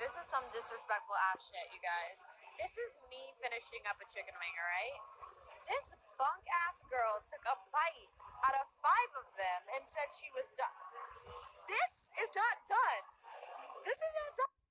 this is some disrespectful ass shit, you guys. This is me finishing up a chicken wing, alright? This bunk ass girl took a bite out of 5 of them and said she was done. This is not done. This is not done.